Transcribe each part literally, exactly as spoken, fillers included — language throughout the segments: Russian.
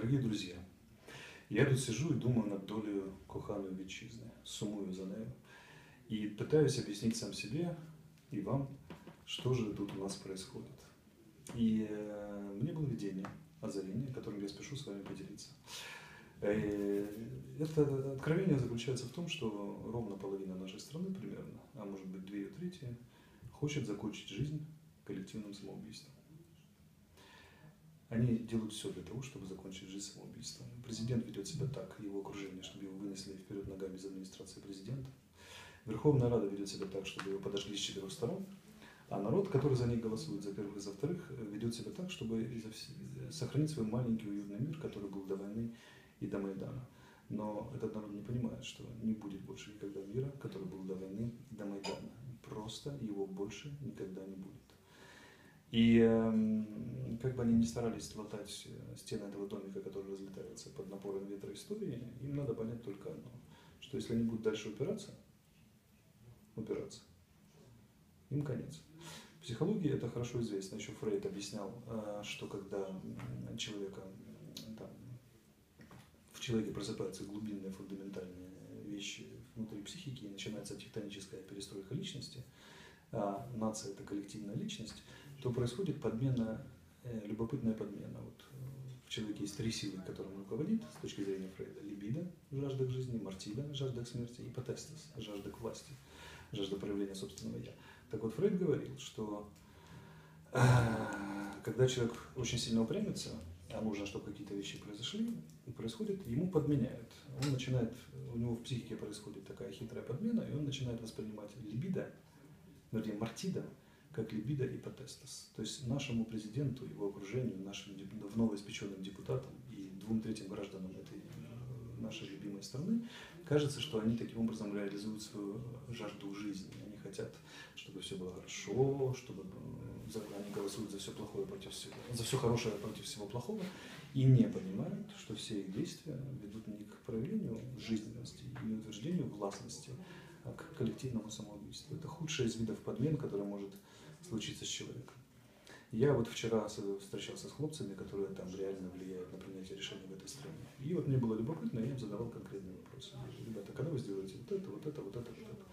Дорогі друзі, я тут сижу и думаю над долею коханої вітчизни, сумую за нею и пытаюсь объяснить сам себе и вам, что же тут у нас происходит. И э, мне было видение, озарение, которым я спешу с вами поделиться. Э, это откровение заключается в том, что ровно половина нашей страны примерно, а может быть две трети, хочет закончить жизнь коллективным самоубийством. Они делают все для того, чтобы закончить жизнь самоубийством. Президент ведет себя так, его окружение, чтобы его вынесли вперед ногами из администрации президента. Верховная Рада ведет себя так, чтобы его подожгли с четырех сторон. А народ, который за них голосует, за первых и за вторых, ведет себя так, чтобы сохранить свой маленький уютный мир, который был до войны и до Майдана. Но этот народ не понимает, что не будет больше никогда мира, который был до войны и до Майдана. Просто его больше никогда не будет. И э, как бы они ни старались латать стены этого домика, который разлетается под напором ветра истории, им надо понять только одно, что если они будут дальше упираться, упираться, им конец. В психологии это хорошо известно. Еще Фрейд объяснял, что когда человека, там, в человеке просыпаются глубинные фундаментальные вещи внутри психики, и начинается тектоническая перестройка личности, а нация – это коллективная личность, то происходит подмена, э, любопытная подмена. Вот в человеке есть три силы, которым он руководит, с точки зрения Фрейда. Либидо – жажда к жизни, мартида – жажда к смерти, и потестес – жажда к власти, жажда проявления собственного «я». Так вот, Фрейд говорил, что э, когда человек очень сильно упрямится, а нужно, чтобы какие-то вещи произошли, происходит, ему подменяют. Он начинает, у него в психике происходит такая хитрая подмена, и он начинает воспринимать либидо, вернее, мартида, как либидо и потестес. То есть нашему президенту, его окружению, нашим новоиспеченным депутатам и двум третьим гражданам этой нашей любимой страны кажется, что они таким образом реализуют свою жажду жизни. Они хотят, чтобы все было хорошо, чтобы они голосуют за все плохое против всего, за все хорошее против всего плохого, и не понимают, что все их действия ведут не к проявлению жизненности и не утверждению властности, а к коллективному самоубийству. Это худший из видов подмен, который может случиться с человеком. Я вот вчера встречался с хлопцами, которые там реально влияют на принятие решений в этой стране. И вот мне было любопытно, я им задавал конкретные вопросы. Ребята, когда вы сделаете вот это, вот это, вот это, вот это?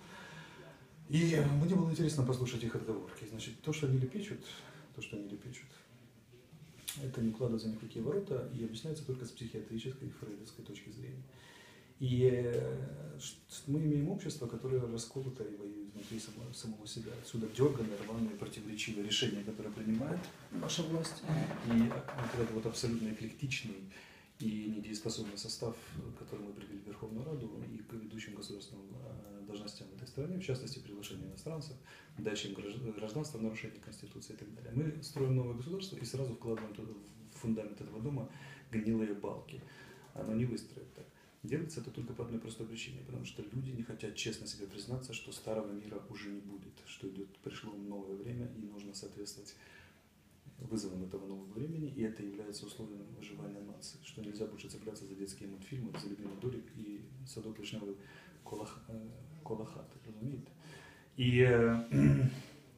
И мне было интересно послушать их отговорки. Значит, то, что они лепечут, то, что они лепечут, это не укладывается ни в какие ворота и объясняется только с психиатрической и фрейдовской точки зрения. И мы имеем общество, которое расколото и воюет внутри самого, самого себя. Отсюда дерганные, рваные, противоречивые решения, которые принимает наша власть. И вот этот вот абсолютно эклектичный и недееспособный состав, который мы привели в Верховную Раду и к ведущим государственным должностям в этой стране, в частности, приглашение иностранцев, дача им гражданства, нарушение Конституции и так далее. Мы строим новое государство и сразу вкладываем туда, в фундамент этого дома гнилые балки. Оно не выстроит так. Делается это только по одной простой причине, потому что люди не хотят честно себе признаться, что старого мира уже не будет, что идет, пришло новое время и нужно соответствовать вызовам этого нового времени, и это является условием выживания нации, что нельзя больше цепляться за детские мультфильмы, за любимый Дорик и садок вишневый колах, колахат, разумеете? И э,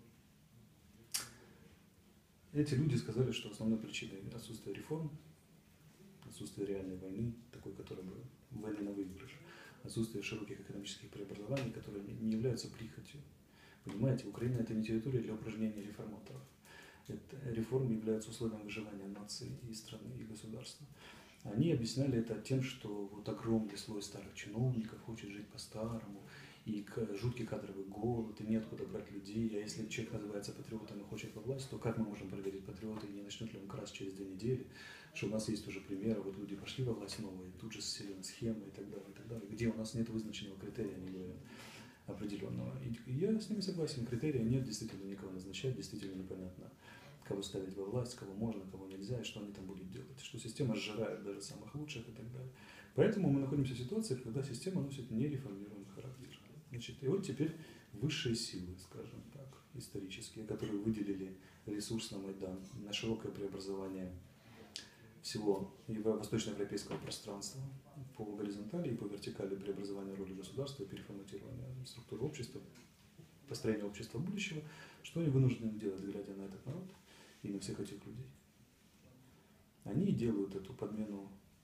эти люди сказали, что основной причиной отсутствия реформ, отсутствие реальной войны, такой, которая бы войны на выигрыш, отсутствие широких экономических преобразований, которые не являются прихотью. Понимаете, Украина – это не территория для упражнения реформаторов. Это, реформы являются условием выживания нации и страны, и государства. Они объясняли это тем, что вот огромный слой старых чиновников хочет жить по-старому, и жуткий кадровый голод, и неоткуда брать людей. А если человек называется патриотом и хочет во власть, то как мы можем проверить патриота, и не начнет ли он красть через две недели? Что у нас есть уже примеры, вот люди пошли во власть новые, тут же сселены схемы и так далее, и так далее. Где у нас нет вызначенного критерия, не говорим, определенного. И я с ними согласен, критерия нет, действительно никого назначать, действительно непонятно, кого ставить во власть, кого можно, кого нельзя, и что они там будут делать. Что система сжирает даже самых лучших и так далее. Поэтому мы находимся в ситуации, когда система носит нереформируемый характер. Значит, и вот теперь высшие силы, скажем так, исторические, которые выделили ресурс на Майдан, на широкое преобразование всего восточноевропейского пространства по горизонтали и по вертикали преобразования роли государства, переформатирования структуры общества, построения общества будущего, что они вынуждены делать, глядя на этот народ и на всех этих людей. Они делают эту подмену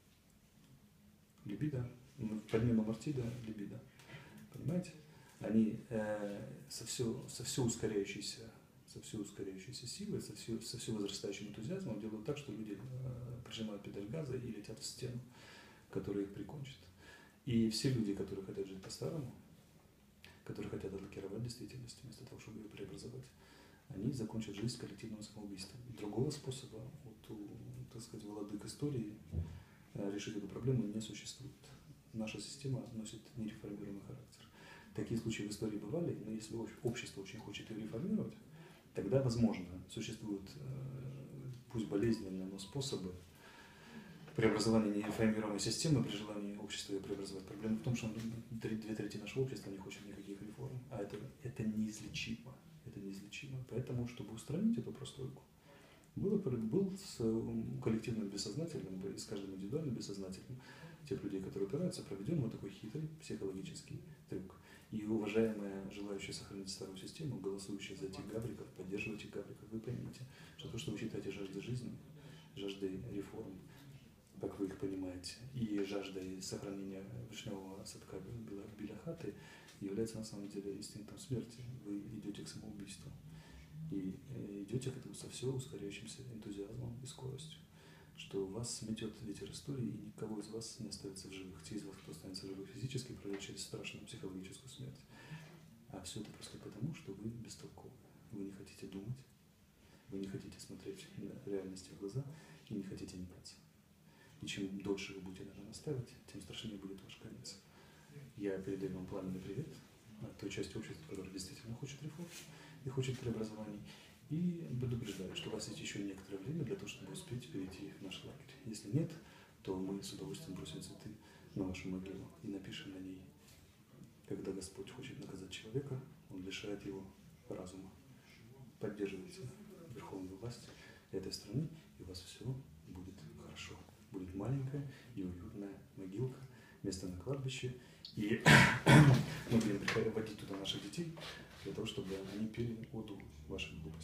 помимо Мартида, либидо. Понимаете? Они э, со, все, со все ускоряющейся, со все ускоряющейся силой, со все, со все возрастающим энтузиазмом делают так, что люди э, прижимают педаль газа и летят в стену, которая их прикончит. И все люди, которые хотят жить по-старому, которые хотят отлакировать действительность вместо того, чтобы ее преобразовать, они закончат жизнь коллективным самоубийством. Другого способа вот, у, так сказать, владык истории решить эту проблему не существует. Наша система носит нереформируемый характер. Такие случаи в истории бывали, но если общество очень хочет ее реформировать, тогда, возможно, существуют, пусть болезненные, но способы преобразования нереформируемой системы при желании общества ее преобразовать. Проблема в том, что две трети нашего общества не хочет никаких реформ, а это, это неизлечимо. Это неизлечимо. Поэтому, чтобы устранить эту прослойку, было, был с коллективным бессознательным и с каждым индивидуальным бессознательным тех людей, которые упираются, проведен вот такой хитрый психологический трюк. И уважаемые, желающие сохранить старую систему, голосующие за этих гавриков, поддерживаете гавриков, вы поймите, что то, что вы считаете жаждой жизни, жаждой реформ, как вы их понимаете, и жаждой сохранения вишневого садка Биля Хаты, является на самом деле инстинктом смерти. Вы идете к самоубийству. И идете к этому со все ускоряющимся энтузиазмом и скоростью, что вас сметет ветер истории, и никого из вас не останется в живых. Те из вас, кто останется в живых физически, пройдет через страшную психологическую смерть. А все это просто потому, что вы бестолковы. Вы не хотите думать, вы не хотите смотреть на реальности в глаза и не хотите меняться. И чем дольше вы будете на это настаивать, тем страшнее будет ваш конец. Я передаю вам пламенный привет от той части общества, которая действительно хочет реформ и хочет преобразований. И предупреждаю, что у вас есть еще некоторое время для того, чтобы успеть перейти в наш лагерь. Если нет, то мы с удовольствием бросим цветы на вашу могилу и напишем на ней: когда Господь хочет наказать человека, Он лишает его разума. Поддерживайте верховную власть этой страны, и у вас все будет хорошо. Будет маленькая и уютная могилка, место на кладбище. И мы будем водить туда наших детей для того, чтобы они пели оду вашей глупости.